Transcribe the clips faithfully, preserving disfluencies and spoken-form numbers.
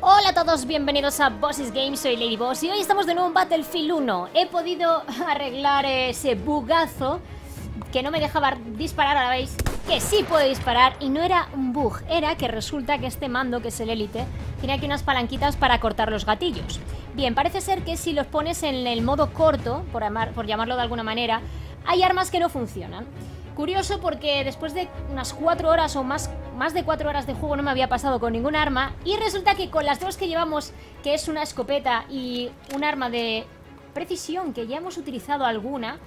Hola a todos, bienvenidos a Bosses Games, soy Lady Boss y hoy estamos de nuevo en Battlefield uno. He podido arreglar ese bugazo que no me dejaba disparar, ahora veis que sí puedo disparar y no era un bug, era que resulta que este mando, que es el Elite, tiene aquí unas palanquitas para cortar los gatillos. Bien, parece ser que si los pones en el modo corto, por, llamar, por llamarlo de alguna manera, hay armas que no funcionan. Curioso porque después de unas cuatro horas o más, más de cuatro horas de juego no me había pasado con ningún arma y resulta que con las dos que llevamos, que es una escopeta y un arma de precisión que ya hemos utilizado alguna,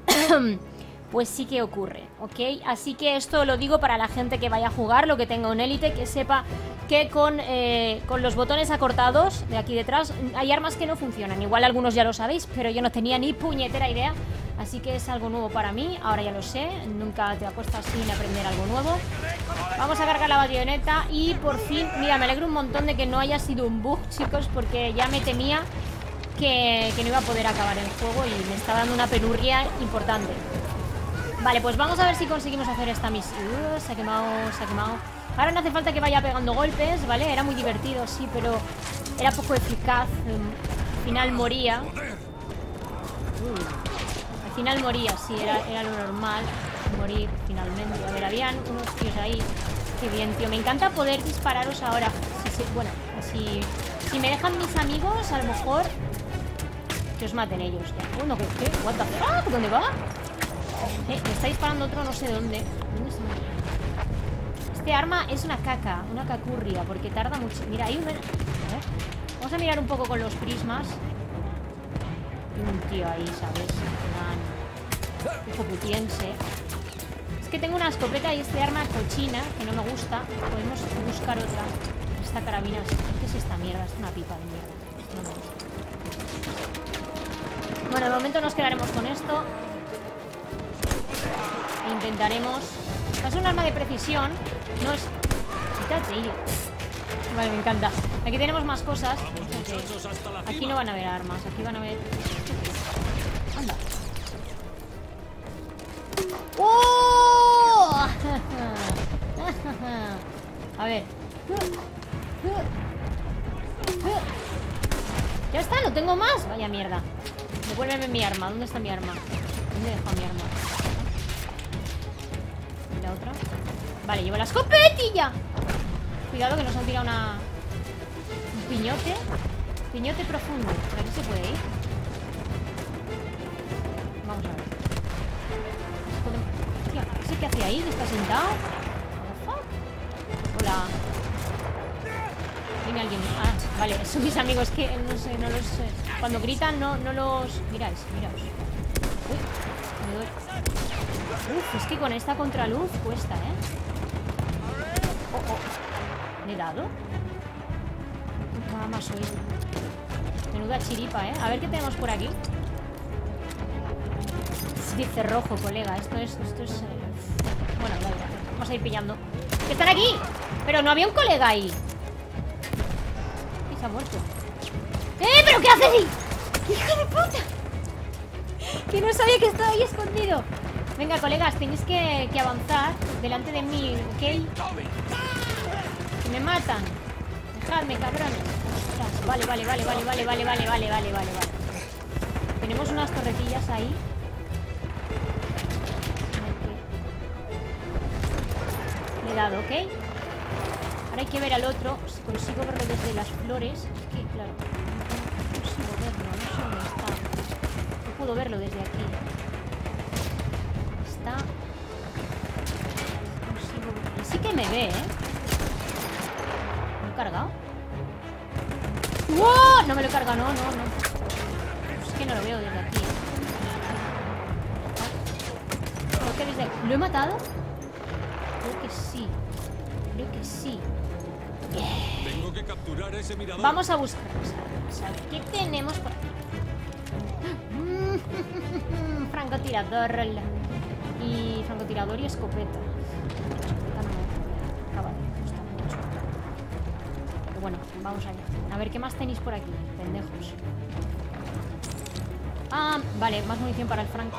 pues sí que ocurre, ¿ok? Así que esto lo digo para la gente que vaya a jugar, lo que tenga un Elite, que sepa que con, eh, con los botones acortados de aquí detrás hay armas que no funcionan. Igual algunos ya lo sabéis, pero yo no tenía ni puñetera idea. Así que es algo nuevo para mí, ahora ya lo sé, nunca te acuestas sin aprender algo nuevo. Vamos a cargar la bayoneta y por fin, mira, me alegro un montón de que no haya sido un bug, chicos, porque ya me temía que, que no iba a poder acabar el juego y me estaba dando una penurria importante. Vale, pues vamos a ver si conseguimos hacer esta misión. Uh, se ha quemado, se ha quemado. Ahora no hace falta que vaya pegando golpes, ¿vale? Era muy divertido, sí, pero era poco eficaz. Al final moría. Uh. Al final moría, sí, era, era lo normal morir finalmente. A ver, habían unos tíos ahí. Qué bien, tío, me encanta poder dispararos ahora. Sí, sí, bueno, si, si me dejan mis amigos, a lo mejor que os maten ellos ya. Bueno, ¿qué? ¿Qué? ¿What the fuck? ¿Dónde va? Eh, me está disparando otro no sé dónde. ¿Dónde está? Este arma es una caca, una cacurria, porque tarda mucho. Mira, hay un... A ver. Vamos a mirar un poco con los prismas. Un tío ahí, ¿sabes? Un hijo putiense. Es que tengo una escopeta y este arma cochina que no me gusta. Podemos buscar otra. Esta carabina, ¿qué es esta mierda? Es una pipa de mierda. No me gusta. Bueno, de momento nos quedaremos con esto. E intentaremos. Es un arma de precisión. No es. Quítate, tío. Vale, me encanta. Aquí tenemos más cosas. Okay. Aquí no van a haber armas. Aquí van a haber. Anda. ¡Oh! A ver. Ya está, no tengo más. Vaya mierda. Devuélveme mi arma. ¿Dónde está mi arma? ¿Dónde he dejado mi arma? ¿Y la otra? Vale, llevo la escopetilla. Cuidado que nos han tirado una... un piñote. Piñote profundo. ¿Por aquí se puede ir? Vamos a ver. Hostia, ¿ese qué hace ahí? ¿Que está sentado? Hola. Viene alguien. Ah, vale, son mis amigos que no sé, no los sé. Cuando gritan no, no los... Miráis, miraos. Uy, me doy. Uf, es que con esta contraluz cuesta, ¿eh? Oh, oh. ¿Le he dado? Nada más oído. Menuda chiripa, ¿eh? A ver qué tenemos por aquí. Dice rojo, colega. Esto es... Esto es... Eh... Bueno, da igual. Vamos a ir pillando. ¡Que están aquí! Pero no había un colega ahí. Y se ha muerto. ¡Eh! ¿Pero qué haces ahí? ¡Hijo de puta! Que no sabía que estaba ahí escondido. Venga, colegas, tenéis que, que avanzar delante de mí, ¿ok? Que me matan. Dejadme, cabrones. Ostras, vale, vale, vale, vale, vale, vale, vale, vale, vale, vale, vale. Tenemos unas torretillas ahí. Le he dado, ¿ok? Ahora hay que ver al otro. Si consigo verlo desde las flores. Es que, claro, no consigo verlo, no sé dónde está. No puedo verlo desde aquí. Está... Consigo... Y sí que me ve, ¿eh? ¿Me he cargado? ¡Wow! No me lo he cargado, no, no, no. Es que no lo veo desde aquí. Creo que desde aquí. ¿Lo he matado? Creo que sí. Creo que sí. Yeah. Tengo que capturar ese mirador. Vamos a buscar. O sea, ¿qué tenemos por aquí? Francotirador. Y francotirador y escopeta. Escopeta no acaba de gustar mucho. Pero bueno, vamos allá. A ver, ¿qué más tenéis por aquí? Pendejos. Ah, vale, más munición para el franco.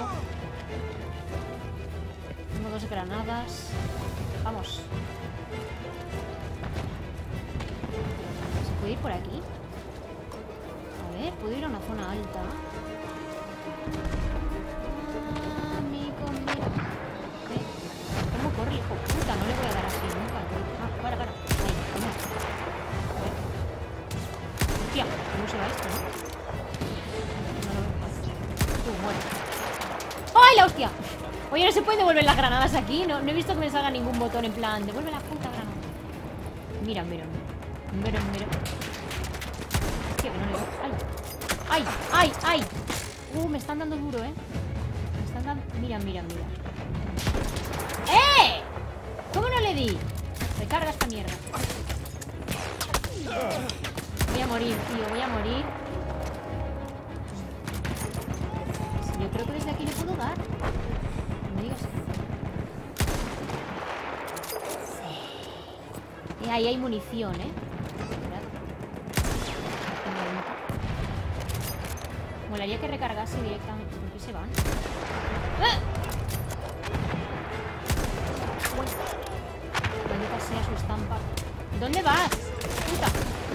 Tengo dos granadas. Vamos. ¿Puedo ir por aquí? A ver, puedo ir a una zona alta. Ah, amigo, mira. ¿Eh? ¿Cómo corre, hijo puta? No le voy a dar así nunca. Ah, para, para. Ahí, vamos. A ver. Hostia, ¿cómo se va esto, no? No lo veo. Tú, muere. ¡Ay, la hostia! Oye, no se pueden devolver las granadas aquí. No, no he visto que me salga ningún botón en plan devuelve la puta granada. Mira, mira, mira, mira. Hostia, que no le veo. ¡Ay! ¡Ay! ¡Ay! ¡Ay! Uh, me están dando duro, ¿eh? Me están dando... Mira, mira, mira. ¡Eh! ¿Cómo no le di? Recarga esta mierda. Voy a morir, tío, voy a morir. Yo creo que desde aquí le puedo dar. No me digas. Sí. Eh, ahí hay munición, ¿eh? Molaría que recargase directamente. ¿Por qué se van? ¡Eh! Maldita sea su estampa. ¿Dónde vas? Puta.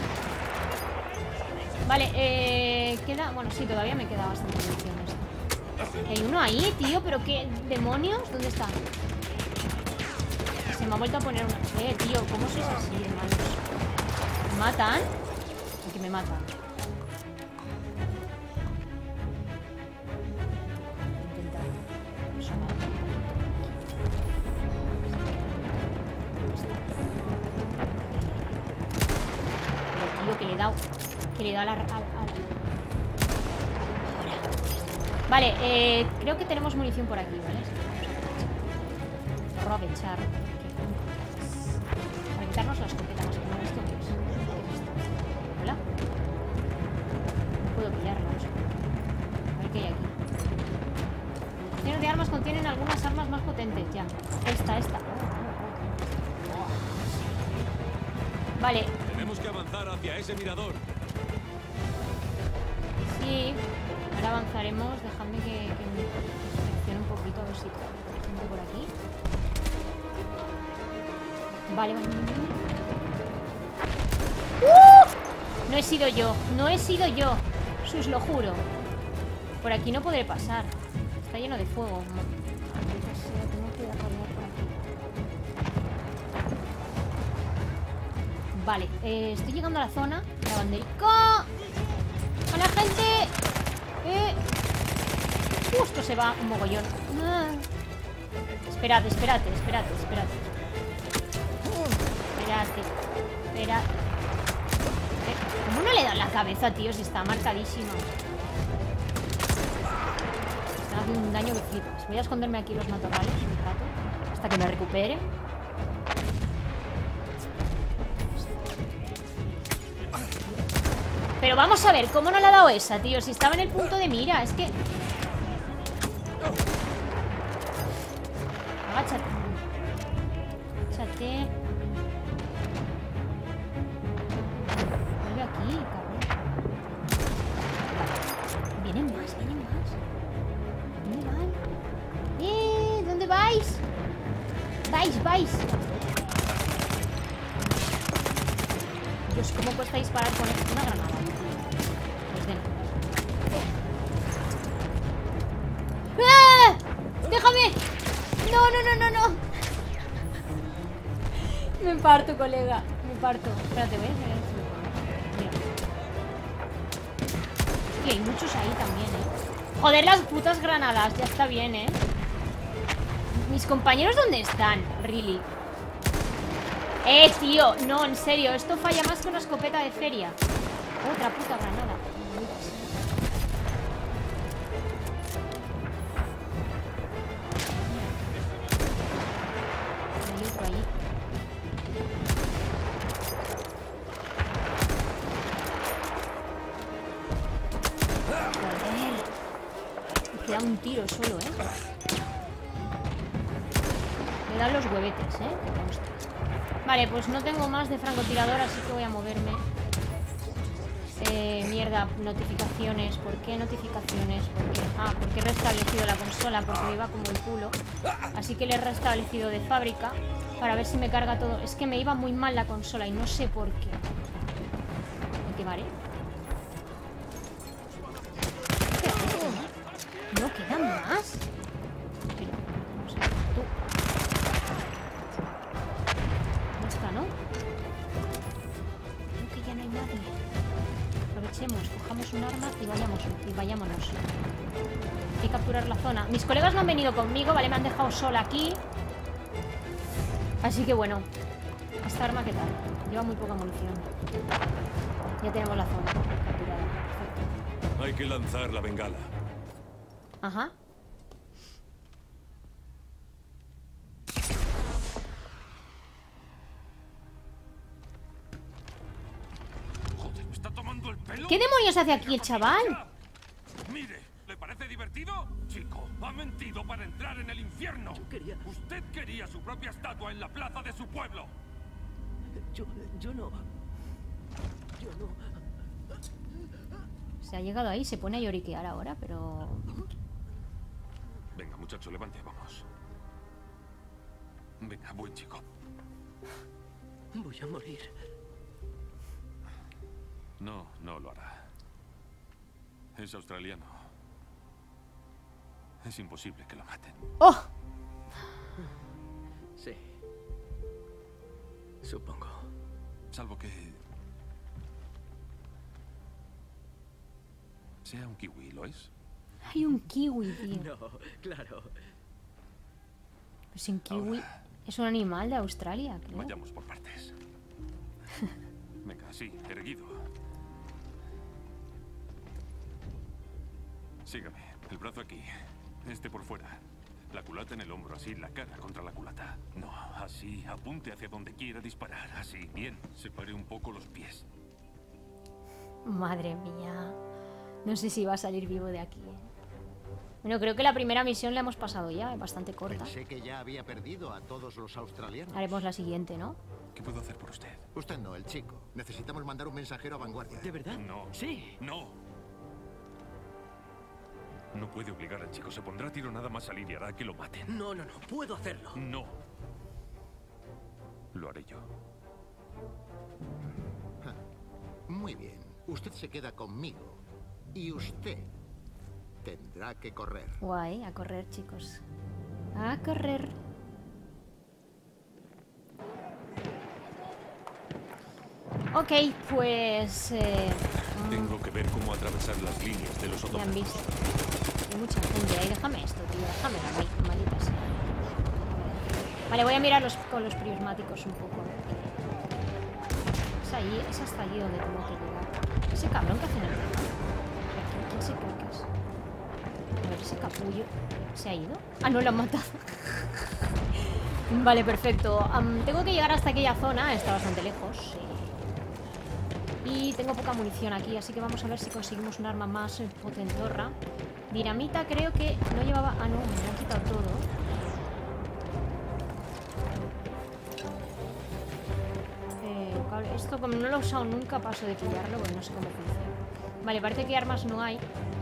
Vale, eh... queda... Bueno, sí, todavía me queda bastante munición esto. Hay uno ahí, tío, pero qué demonios. ¿Dónde está? Se me ha vuelto a poner una... Eh, tío, ¿cómo sois así, hermanos? ¿Me matan? ¿O que me matan? Intentar. Pero, tío, que le he dado... Que le he dado a la... A la... Vale, eh, creo que tenemos munición por aquí, ¿vale? Vamos a aprovechar. Para quitarnos la escopeta más que nada. ¿Esto qué es? ¿Hola? No puedo pillarla, no sé. A ver qué hay aquí. Los contenedores de armas contienen algunas armas más potentes, ya. Esta, esta. Vale. Tenemos que avanzar hacia ese mirador. Sí. Ahora avanzaremos, dejadme que, que me seleccione un poquito a ver si tengo por aquí. Vale, vale. ¡Uh! No he sido yo, no he sido yo. Sus lo juro. Por aquí no podré pasar. Está lleno de fuego. Maldita sea, tengo que ir a caminar por aquí. Vale, eh, estoy llegando a la zona. La banderica. ¡A la gente! Eh. Justo se va un mogollón. Ah. Esperad, espérate, espérate, espérate. Espérate, espérate. Eh, ¿Cómo no le da la cabeza, tío? Si está marcadísima. Está haciendo un daño que flipas. Voy a esconderme aquí los matorrales un rato. Hasta que me recupere. Pero vamos a ver, ¿cómo no le ha dado esa, tío? Si estaba en el punto de mira, es que... Agáchate. Agáchate. Vuelve aquí, cabrón. Vienen más, vienen más. ¿Dónde van? ¡Eh! ¿Dónde vais? Vais, vais. Dios, ¿cómo cuesta disparar con una granada? Pues dentro. ¡Ah! ¡Déjame! ¡No, no, no, no, no! Me parto, colega. Me parto. Espérate, ¿ves? Mira. Hostia, hay muchos ahí también, ¿eh? Joder, las putas granadas. Ya está bien, ¿eh? ¿Mis compañeros dónde están? Really. Eh, tío, no, en serio, esto falla más que una escopeta de feria. Otra puta granada. Hay otro ahí. Joder. Me queda un tiro solo, ¿eh? Me dan los huevetes, ¿eh? Que consta. Vale, pues no tengo más de francotirador, así que voy a moverme. Eh, mierda, notificaciones. ¿Por qué notificaciones? ¿Por qué? Ah, porque he restablecido la consola, porque me iba como el culo. Así que le he restablecido de fábrica para ver si me carga todo. Es que me iba muy mal la consola y no sé por qué. llegar, ¿eh? ¿No quedan más? Pero, vamos a ver, tú. Ya está, ¿no? Creo que ya no hay nadie. Aprovechemos, cojamos un arma y vayamos, y vayámonos. Hay que capturar la zona. Mis colegas no han venido conmigo, ¿vale? Me han dejado sola aquí. Así que bueno. ¿Esta arma qué tal? Lleva muy poca munición. Ya tenemos la zona capturada. Perfecto. Hay que lanzar la bengala. Ajá. Joder, ¿me está tomando el pelo? ¿Qué demonios hace aquí el chaval? Mire, ¿le parece divertido? Chico, ha mentido para entrar en el infierno. Yo quería... Usted quería su propia estatua en la plaza de su pueblo. Yo, yo no... Yo no... Se ha llegado ahí, se pone a lloriquear ahora, pero... Venga, muchacho, levante, vamos. Venga, buen chico. Voy a morir. No, no lo hará. Es australiano. Es imposible que lo maten. ¡Oh! Sí. Supongo. Salvo que... sea un kiwi, ¿lo es? Hay un kiwi, tío. No, claro. Pues sin kiwi... Ahora. Es un animal de Australia, creo. Vayamos por partes. Venga, sí, erguido. Sígame. El brazo aquí. Este por fuera. La culata en el hombro, así, la cara contra la culata. No, así, apunte hacia donde quiera disparar. Así, bien. Separe un poco los pies. Madre mía. No sé si va a salir vivo de aquí. Bueno, creo que la primera misión la hemos pasado ya, es bastante corta. Pensé que ya había perdido a todos los australianos. Haremos la siguiente, ¿no? ¿Qué puedo hacer por usted? Usted no, el chico. Necesitamos mandar un mensajero a vanguardia. ¿De verdad? No. Sí. No. No puede obligar al chico. Se pondrá a tiro nada más salir y hará que lo maten. No, no, no. Puedo hacerlo. No. Lo haré yo. Ja. Muy bien. Usted se queda conmigo. Y usted tendrá que correr. Guay, a correr, chicos. A correr. Ok, pues... Eh, Tengo que ver cómo atravesar las líneas de los me han otomanos. visto. Hay mucha gente ahí. Déjame esto, tío. Déjame a mí, maldita sea. Vale, voy a mirar los, con los prismáticos un poco. Es ahí, es hasta allí donde tengo que llegar. Ese cabrón que hace en el... ¿Quién se cree que es? A ver, ese capullo... ¿Se ha ido? Ah, no, lo han matado. Vale, perfecto. Um, tengo que llegar hasta aquella zona. Está bastante lejos. Sí. Y tengo poca munición aquí, así que vamos a ver si conseguimos un arma más eh, potentorra. Dinamita creo que no llevaba... Ah, no, me lo han quitado todo. Eh, cable- Esto como no lo he usado nunca, paso de pillarlo, porque no sé cómo funciona. Vale, parece que armas no hay.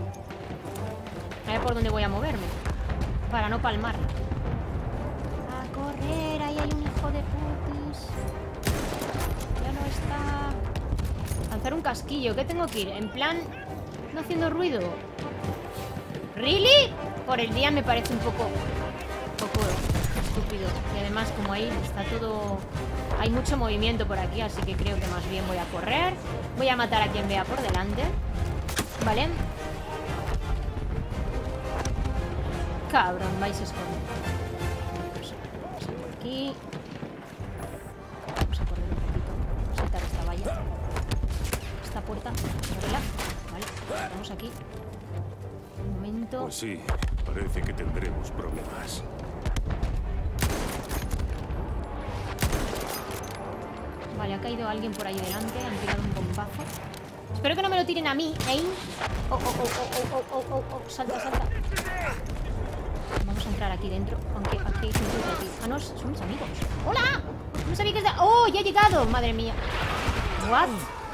A ver por dónde voy a moverme, para no palmar. A correr, ahí hay un hijo de putis. Ya no está. Lanzar un casquillo, ¿qué tengo que ir? En plan, no haciendo ruido. ¿Really? Por el día me parece un poco, un poco estúpido. Y además como ahí está todo... Hay mucho movimiento por aquí, así que creo que más bien voy a correr. Voy a matar a quien vea por delante. ¿Vale? Cabrón, vais a esconder. Vamos a pasar por aquí. Vamos a correr un poquito. Vamos a saltar esta valla. Esta puerta. Ábrela. Vale, estamos aquí. Un momento. Pues sí, parece que tendremos problemas. Vale, ha caído alguien por ahí delante. Han tirado un bombazo. Espero que no me lo tiren a mí, ¿eh? Oh, oh, oh, oh, oh, oh, oh, oh. Salta, salta. Vamos a entrar aquí dentro. Aunque aquí hay gente de aquí. Ah, no, son mis amigos. ¡Hola! No sabía que es de... ¡Oh, ya he llegado! Madre mía. ¿What?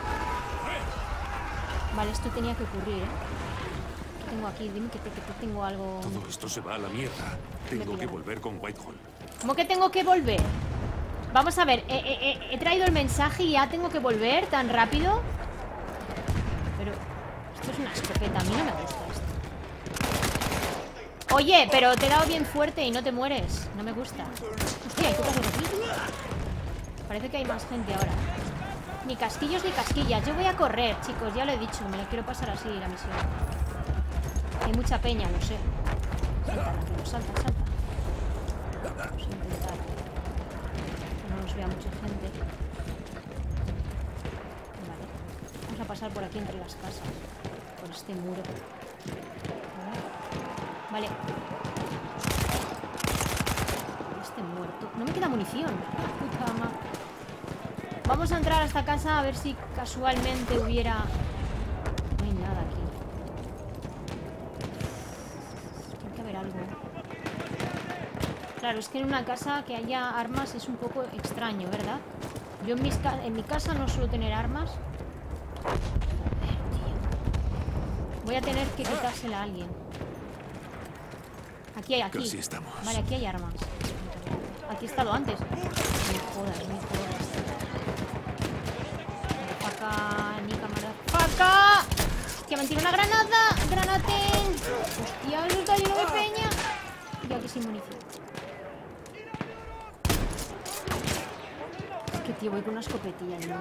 Vale, esto tenía que ocurrir, ¿eh? ¿Qué tengo aquí? Dime que, te, que te tengo algo... Todo esto se va a la mierda. Tengo que volver con Whitehall. ¿Cómo que tengo que volver? Vamos a ver, eh, eh, eh, he traído el mensaje y ya tengo que volver tan rápido. mí no me gusta esto. Oye, pero te he dado bien fuerte y no te mueres. No me gusta. Hostia, ¿hay cosas aquí? Parece que hay más gente ahora. Ni casquillos ni casquillas. Yo voy a correr, chicos, ya lo he dicho. Me lo quiero pasar así, la misión. Hay mucha peña, lo sé. Salta, tranquilo, salta, salta. Vamos a intentar que no nos vea mucha gente. Vale. Vamos a pasar por aquí entre las casas. Por este muro. Vale. Este muerto. No me queda munición. Puta madre. Vamos a entrar a esta casa a ver si casualmente hubiera... No hay nada aquí. Tiene que haber algo. Claro, es que en una casa que haya armas es un poco extraño, ¿verdad? Yo en, mis ca... en mi casa no suelo tener armas. Joder, tío. Voy a tener que quitársela a alguien. Aquí hay, aquí. Casi estamos. Vale, aquí hay armas. Aquí he estado antes. Me jodas, me jodas. Faca, ni cámara. ¡Faca! ¡Que me han tirado una granada! ¡Granaten! ¡Hostia, eso está lleno de peña! Yo aquí sin munición. Es que, tío, voy con una escopetilla. ¿No?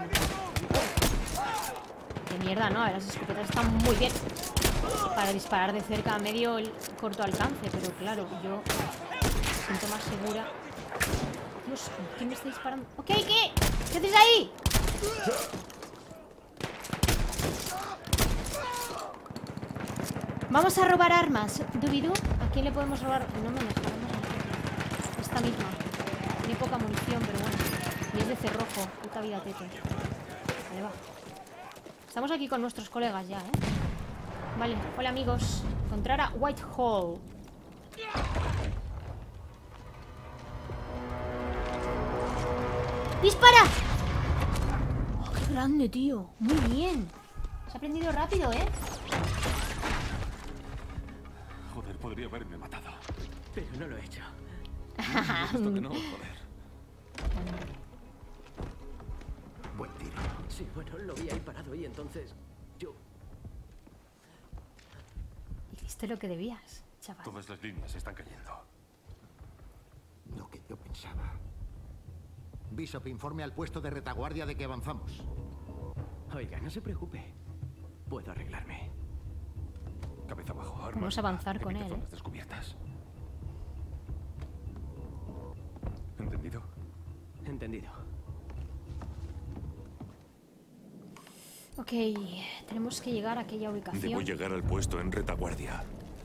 De mierda, ¿no? Las escopetas están muy bien para disparar de cerca a medio corto alcance, pero claro, yo me siento más segura. Dios, ¿quién me está disparando? ¡Ok, qué! ¿Qué haces ahí? Vamos a robar armas. Dubidú, ¿a quién le podemos robar? No me deja. Esta misma. Tiene poca munición, pero bueno. Y es de cerrojo. Puta vida tete. Vale, va. Estamos aquí con nuestros colegas ya, ¿eh? Vale, hola amigos. Encontrar a Whitehall. ¡Dispara! Oh, ¡qué grande, tío! Muy bien. Se ha aprendido rápido, ¿eh? Joder, podría haberme matado. Pero no lo he hecho. Esto que no, joder. Buen tiro. Sí, bueno, lo vi ahí parado y entonces yo... Hiciste lo que debías, chaval. Todas las líneas están cayendo. Lo que yo pensaba. Bishop, informe al puesto de retaguardia de que avanzamos. Oiga, no se preocupe. Puedo arreglarme. Cabeza abajo, armas. Vamos a avanzar con evita él, ¿eh? zonas descubiertas. ¿Entendido? Entendido. Ok, tenemos que llegar a aquella ubicación. Debo llegar al puesto en retaguardia.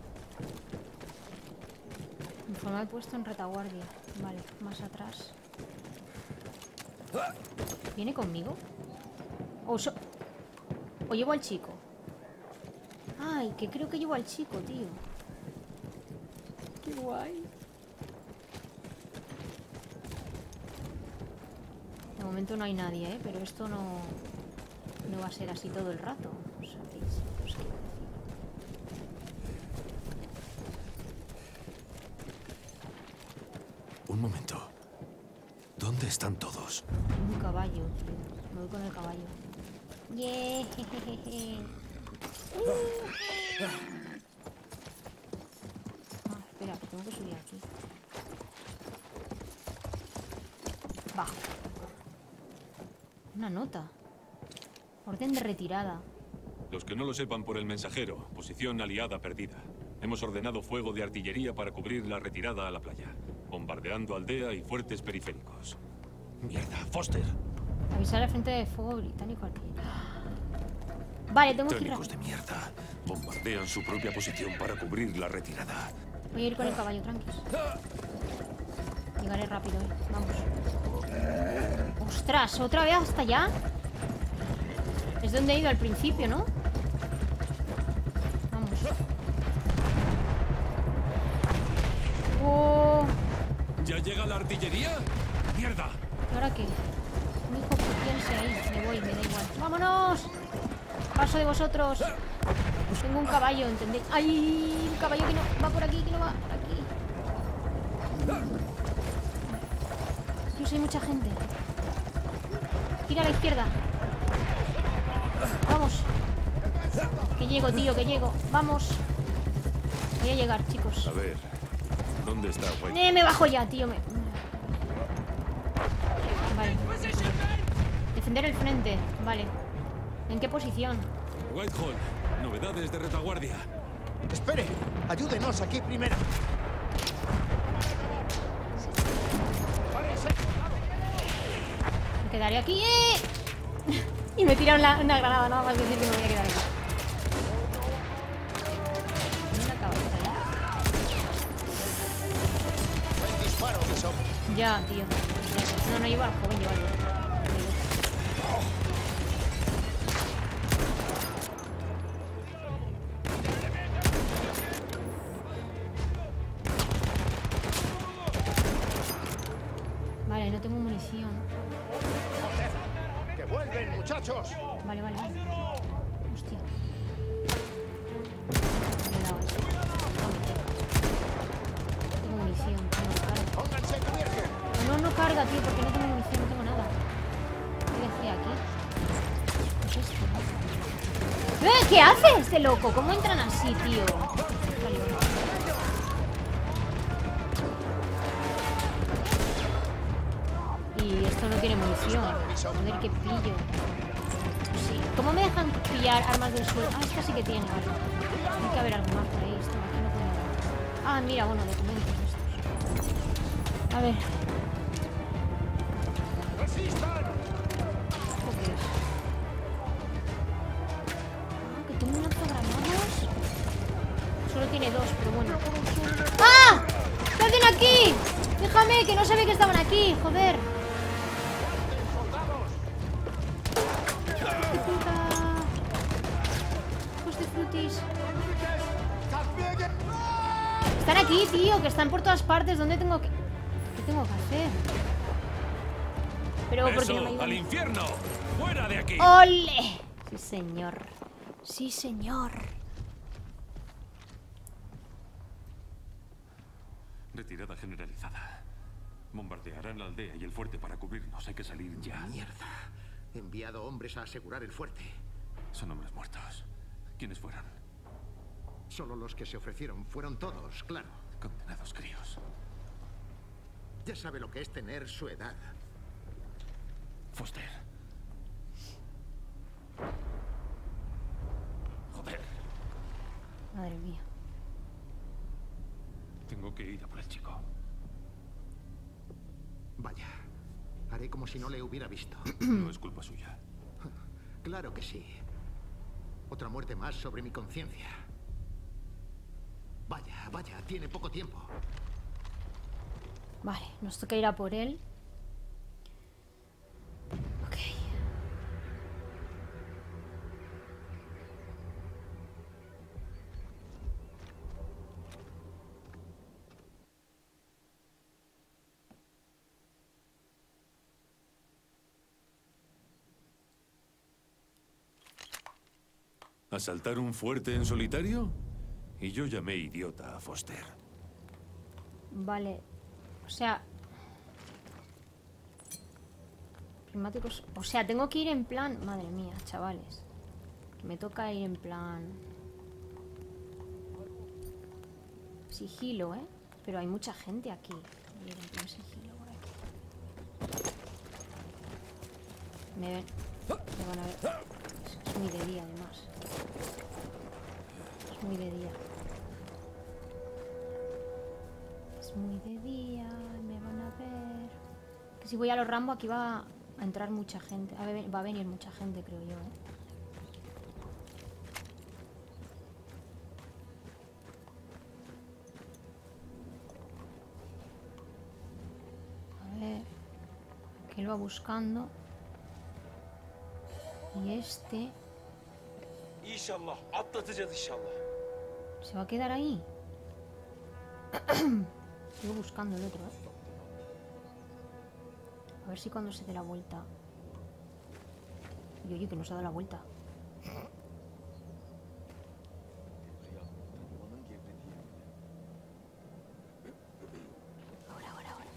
Informar el puesto en retaguardia. Vale, más atrás. ¿Viene conmigo? ¿O, so ¿O llevo al chico? Ay, que creo que llevo al chico, tío. Qué guay. De momento no hay nadie, ¿eh? Pero esto no... No va a ser así todo el rato, ¿sabéis? Os quiero decir. Un momento. ¿Dónde están todos? Un caballo, tío. Me voy con el caballo. Yeah. Ah, espera, que tengo que subir aquí. Bajo. Una nota. Orden de retirada. Los que no lo sepan por el mensajero, posición aliada perdida. Hemos ordenado fuego de artillería para cubrir la retirada a la playa, bombardeando aldea y fuertes periféricos. Mierda, Foster. Avisar al frente de fuego británico al que... Vale, tengo que ir Técnicos de rápido. mierda. Bombardean su propia posición para cubrir la retirada. Voy a ir con el caballo, tranquis. Llegaré rápido, eh. Vamos. ¡Ostras! ¿Otra vez hasta allá? Es donde he ido al principio, ¿no? Vamos. ¡Oh! ¿Ya llega la artillería? ¡Mierda! ¿Y ahora qué? Mi hijo, piense ahí. Me voy, me da igual. ¡Vámonos! Paso de vosotros. Tengo un caballo, ¿entendéis? ¡Ay! Un caballo que no va por aquí, que no va por aquí. Dios, hay mucha gente. Tira a la izquierda. Vamos. Que llego, tío, que llego. Vamos. Voy a llegar, chicos. A ver, ¿dónde está White? Eh, me bajo ya, tío. Me... Vale. Defender el frente. Vale. ¿En qué posición? Whitehall, novedades de retaguardia. Espere, ayúdenos aquí primero. Me quedaré aquí. ¡Eh! Y me tiraron la, una granada, nada más decir que me voy a quedar aquí. Una cabeza ya. Buen disparo, Bishop. Ya, tío. No, no lleva al joven, lleva al otro. Vale, no tengo munición. ¡Que vuelven, muchachos! Vale, vale, vale. Hostia. Me he dado eso. No tengo munición, no carga. ¡Pónganse cubiertos! No, no carga, tío, porque no tengo munición, no tengo nada. ¿Qué decía aquí? ¿Qué es esto? ¡Eh! ¿Qué hace este loco? ¿Cómo entran así, tío? Vale, vale. Y esto no tiene munición. Joder, qué pillo. Sí. ¿Cómo me dejan pillar armas del suelo? Ah, esta sí que tiene, vale. Tiene que haber algo más por ahí. Esto aquí no puede haber. Ah, mira, bueno, documentos estos. A ver. ¡Resistan! ¿Esto qué es? Ah, que tengo un lanzagranadas. Solo tiene dos, pero bueno. ¡Ah! ¿Qué hacen aquí? Déjame, que no sabía que estaban aquí, joder. ¡Qué puta! Hijos de frutis. Están aquí, tío, que están por todas partes. ¿Dónde tengo que...? ¿Qué tengo que hacer? Pero porque no me ¡Eso! ayudan. ¡Al infierno! ¡Fuera de aquí! ¡Ole! Sí, señor. Sí, señor. Retirada generalizada. Bombardearán la aldea y el fuerte para cubrirnos. Hay que salir ya. Mierda. He enviado hombres a asegurar el fuerte. Son hombres muertos. ¿Quiénes fueron? Solo los que se ofrecieron fueron todos, claro. Condenados críos. Ya sabe lo que es tener su edad. Foster. Joder. Madre mía. Tengo que ir a por el chico. Vaya. Haré como si no le hubiera visto. No es culpa suya. Claro que sí. Otra muerte más sobre mi conciencia. Vaya, vaya, tiene poco tiempo. Vale, nos toca ir a por él. Ok. ¿Asaltar un fuerte en solitario? Y yo llamé idiota a Foster. Vale. O sea... Prismáticos... O sea, tengo que ir en plan... Madre mía, chavales. Que me toca ir en plan... Sigilo, ¿eh? Pero hay mucha gente aquí. Voy a ir en plan sigilo por aquí. Me ven. Me van a ver. Es, es muy de día, además. Es muy de día. Es muy de día, me van a ver. Que si voy a los Rambo aquí va a entrar mucha gente. A ver, va a venir mucha gente, creo yo, ¿eh? A ver. Aquí él va buscando. Y este... İnşallah atlatacağız inşallah. ¿Se va a quedar ahí? Sigo buscando el otro, ¿eh? A ver si cuando se dé la vuelta... Y oye, que no se ha dado la vuelta. Ahora, ahora, ahora.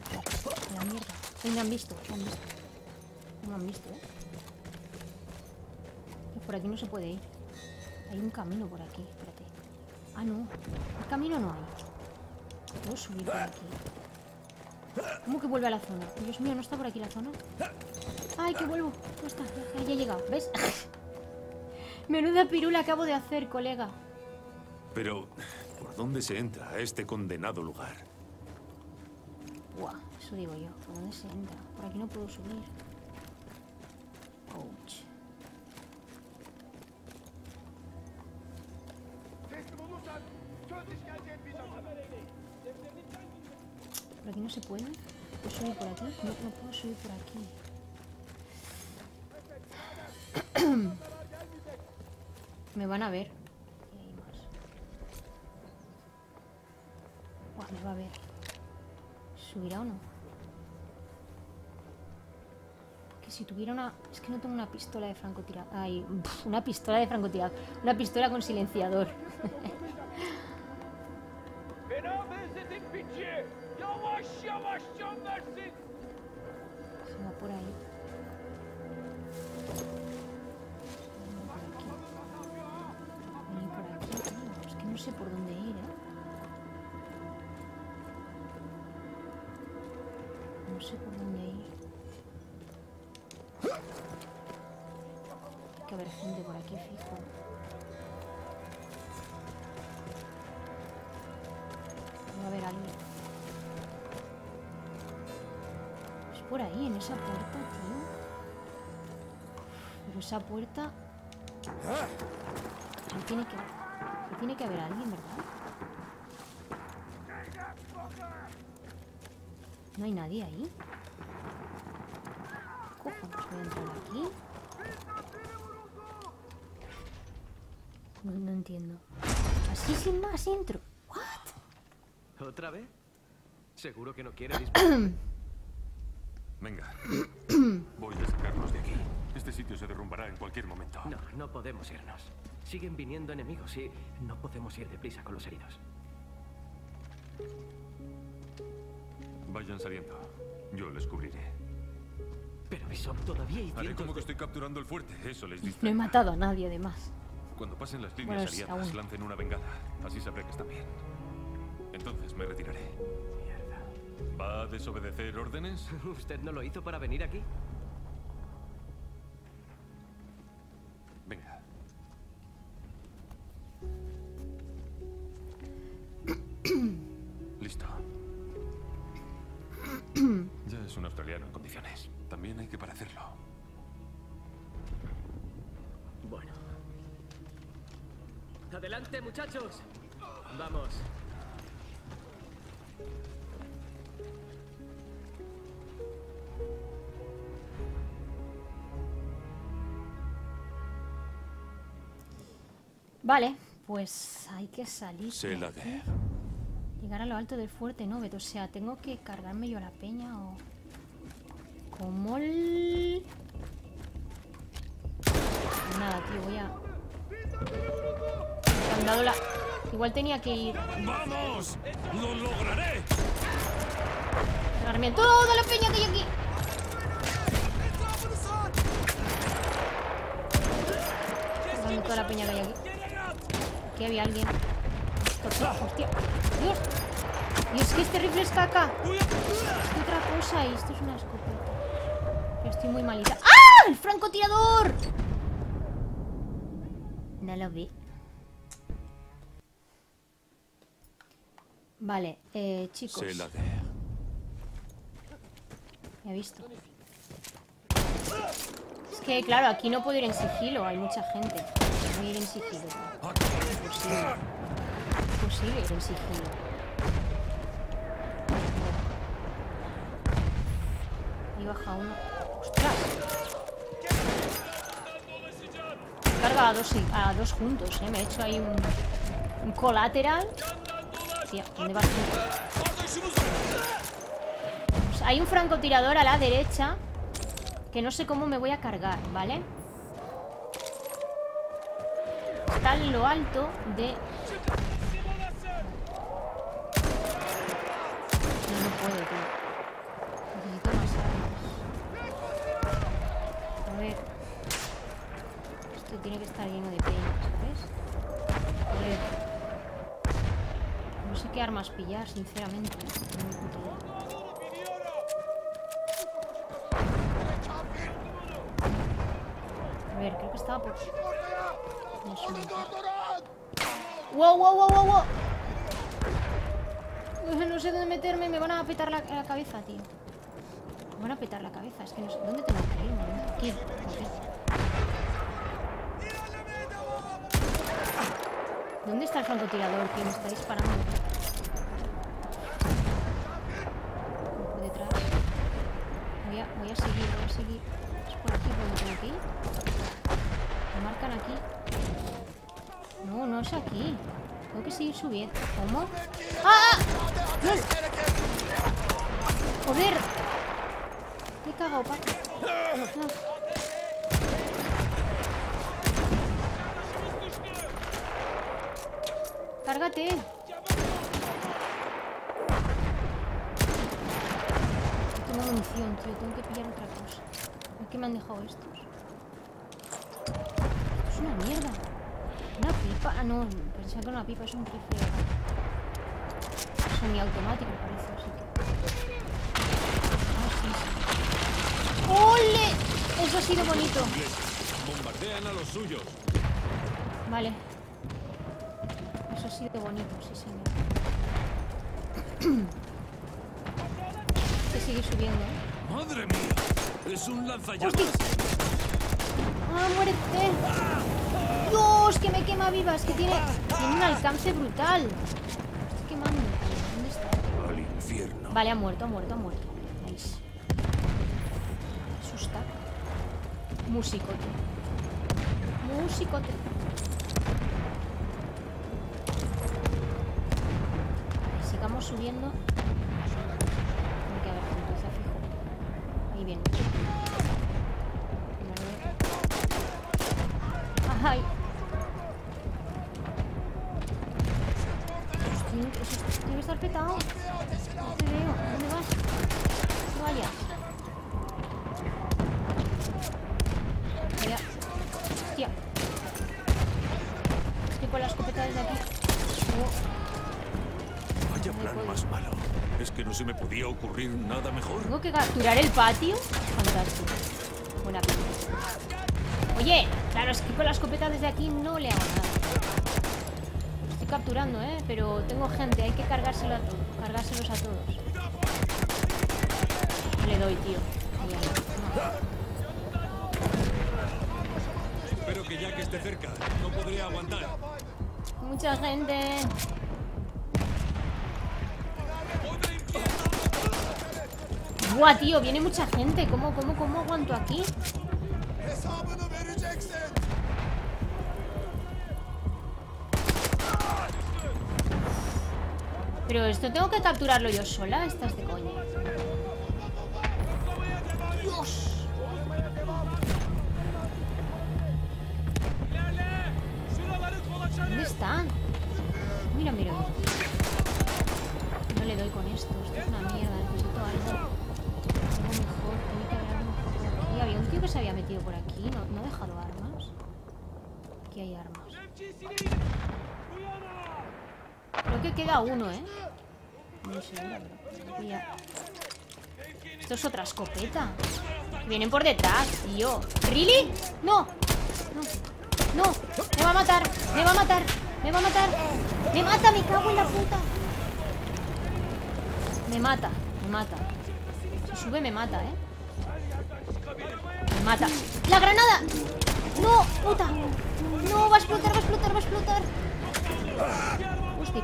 A la mierda. Ay, me han visto, me han visto. No me han visto, ¿eh? Por aquí no se puede ir. Hay un camino por aquí, espérate. Ah, no. El camino no hay. Puedo subir por aquí. ¿Cómo que vuelve a la zona? Dios mío, ¿no está por aquí la zona? ¡Ay, que vuelvo! No está, ya, ya he llegado, ¿ves? Menuda pirula acabo de hacer, colega. Pero, ¿por dónde se entra a este condenado lugar? Buah, eso digo yo. ¿Por dónde se entra? Por aquí no puedo subir. Ouch. ¿Por aquí no se puede? ¿Puedo subir por aquí? No, no puedo subir por aquí. Me van a ver. Y hay más. Buah, me va a ver. ¿Subirá o no? Que si tuviera una... Es que no tengo una pistola de francotirador. Ay, pf, una pistola de francotirador. Una pistola con silenciador. Se va por ahí. Vení por aquí, tío. Es que no sé por dónde ir, ¿eh? No sé por dónde ir. Hay que haber gente por aquí, fijo. Va a haber alguien. Es por ahí, en esa puerta, tío. Pero esa puerta... Ahí tiene que... Ahí tiene que haber alguien, ¿verdad? No hay nadie ahí. Cojones, voy a entrar aquí. No, no entiendo. Así sin más entro. ¿What? ¿Otra vez? ¿Seguro que no quiere disparar? Venga. Voy a sacarnos de aquí. Este sitio se derrumbará en cualquier momento. No, no podemos irnos. Siguen viniendo enemigos y no podemos ir deprisa con los heridos. Vayan saliendo. Yo les cubriré. Pero Bishop, todavía hay Haré cientos como que de- estoy capturando el fuerte. Eso les dice. No he matado a nadie, además. Cuando pasen las líneas Bueno, es aliadas, aún. lancen una bengala. Así sabré que están bien. Entonces me retiraré. Mierda. ¿Va a desobedecer órdenes? ¿Usted no lo hizo para venir aquí? Venga. Listo. Ya es un australiano en condiciones. También hay que parecerlo. Bueno. ¡Adelante, muchachos! Vamos. Vale, pues hay que salir. Se de la aquí. de. Llegar a lo alto del fuerte Novet. O sea, tengo que cargarme yo a la peña o... Como el... Pues nada, tío, voy a... Me han dado la... Igual tenía que ir... ¡Vamos! ¡Lo lograré! Cargarme toda la peña que hay aquí. Cargarme toda la peña que hay aquí. Aquí había alguien. Hostia, hostia. Dios. Dios, que este rifle es caca. Es otra cosa y esto es una escopeta. Pero estoy muy malita. ¡Ah! ¡El francotirador! No lo vi. Vale, eh, chicos. Se la de. Me he visto. Es que, claro, aquí no puedo ir en sigilo. Hay mucha gente. No voy a ir en sigilo. Es imposible. Es imposible ir en sigilo. Ahí baja uno. ¡Ostras! Carga a dos, a dos juntos, ¿eh? Me he hecho ahí un, un colateral. Tía, ¿dónde vas tú? Pues hay un francotirador a la derecha que no sé cómo me voy a cargar, ¿vale? Está en lo alto de... No, no puedo, tío. Necesito más armas. A ver. Esto tiene que estar lleno de peñas, ¿sabes? A ver. No sé qué armas pillar, sinceramente. No tengo ni puta idea. A ver, creo que estaba por... No sé. ¡Wow, wow, wow, wow, wow! No sé dónde meterme, me van a petar la, la cabeza, tío. Me van a petar la cabeza, es que no sé. ¿Dónde tengo que ir? Aquí. Okay. ¿Dónde está el francotirador que me está disparando? Por detrás. Voy a, voy a seguir, voy a seguir. Es por aquí por donde tengo que ir. Me marcan aquí. No, no es aquí. Tengo que seguir subiendo. ¿Cómo? ¡Ah! ¡No! ¡Joder! Me he cagado, Paco. No. ¡Cárgate! No tengo munición, tío. Tengo que pillar otra cosa. ¿Por qué me han dejado estos? Esto es una mierda. Una pipa. Ah, no. Pensaba que era una pipa. Es un rifle. Semiautomático, parece. Así que... Ah, sí, sí. ¡Ole! Eso ha sido bonito. Bombardean a los suyos. Vale. Eso ha sido bonito, sí, señor. Hay que seguir subiendo, ¿eh? ¡Madre mía! ¡Es un lanzallamas! ¡Hostia! ¡Ah, muérete! ¡Dios! ¡Que me quema viva! Es que tiene, tiene un alcance brutal. Estoy quemando. ¿Dónde está? Al infierno. Vale, ha muerto, ha muerto, ha muerto. Nice. Asusta. Musicote. Musicote. Sigamos subiendo. Tiene que haber gente, se fijo. Ahí viene. Ay. Hostia, eso tiene que estar petado. No te veo. ¿Dónde vas? No vayas. Mira. Hostia. Estoy con la escopeta desde aquí. Oh. Vaya plan más malo. Es que no se me podía ocurrir nada mejor. Tengo que capturar el patio. Fantástico. Buena pinta. Oye, claro, es que con la escopeta desde aquí no le hago nada. Estoy capturando, ¿eh? Pero tengo gente, hay que cargárselo a todos, cargárselos a todos. No le doy, tío. Ahí, ahí. No. Espero que ya que esté cerca, no podría aguantar. Mucha gente. Buah, tío, viene mucha gente. ¿Cómo, cómo, cómo aguanto aquí? Pero esto tengo que capturarlo yo sola. Estás de coña. Dios. ¿Dónde están? Mira, mira. No le doy con esto. Esto es una mierda. Necesito algo. Algo mejor. Tiene que haber algo mejor por aquí. Había un tío que se había metido por aquí. No, no ha dejado armas. Aquí hay armas. Creo que queda uno, ¿eh? No sé, la verdad. Esto es otra escopeta. Vienen por detrás, tío. ¿Really? No. No. No. Me va a matar. Me va a matar. Me va a matar. Me mata. Me cago en la puta. Me mata. Me mata. Si sube me mata, ¿eh? Me mata. ¡La granada! ¡No! ¡Puta! ¡No! Va a explotar, va a explotar, va a explotar. Hostia.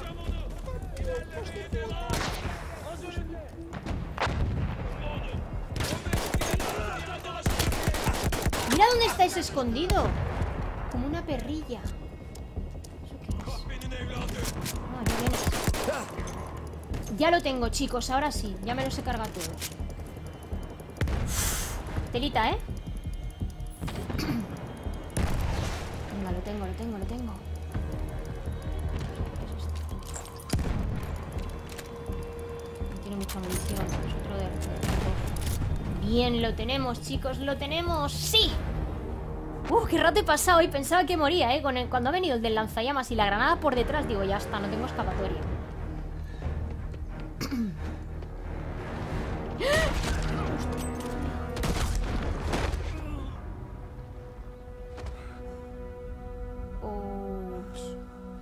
Mira dónde estáis escondido. Como una perrilla. ¿Eso qué es? No, no vienes. Ya lo tengo, chicos. Ahora sí. Ya me los he cargado todos. Telita, ¿eh? Venga, lo tengo, lo tengo, lo tengo. No tiene mucha munición. Es otro de... Bien, lo tenemos, chicos. ¡Lo tenemos! ¡Sí! Uh, qué rato he pasado y pensaba que moría, ¿eh? Con el, cuando ha venido el del lanzallamas y la granada por detrás, digo, ya está, no tengo escapatoria. Ups.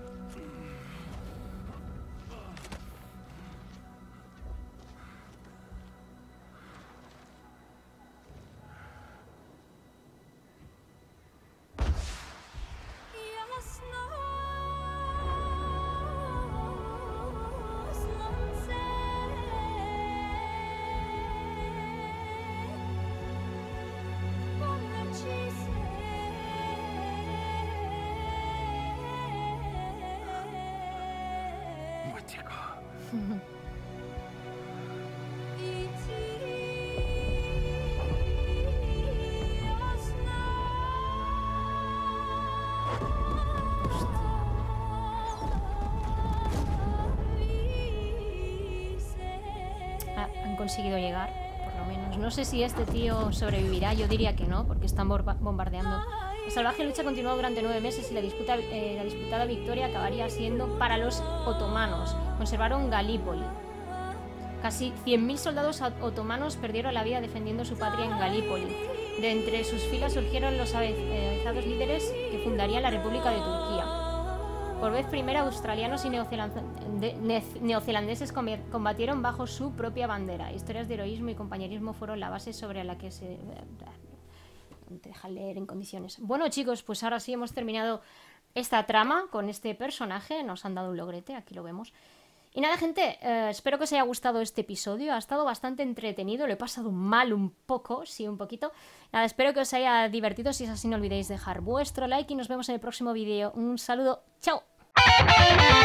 Buen chico. Ah, han conseguido llegar, por lo menos. No sé si este tío sobrevivirá, yo diría que no, porque están borba- bombardeando. La salvaje lucha continuó durante nueve meses y la, disputa, eh, la disputada victoria acabaría siendo para los otomanos. Conservaron Galípoli. Casi cien mil soldados otomanos perdieron la vida defendiendo su patria en Galípoli. De entre sus filas surgieron los avezados líderes que fundarían la República de Turquía. Por vez primera, australianos y neozelandeses combatieron bajo su propia bandera. Historias de heroísmo y compañerismo fueron la base sobre la que se... te dejan leer en condiciones. Bueno, chicos, pues ahora sí hemos terminado esta trama con este personaje. Nos han dado un logrete, aquí lo vemos. Y nada, gente, eh, espero que os haya gustado este episodio. Ha estado bastante entretenido, lo he pasado mal un poco, sí, un poquito. Nada, espero que os haya divertido. Si es así, no olvidéis dejar vuestro like y nos vemos en el próximo vídeo. Un saludo, ¡chao!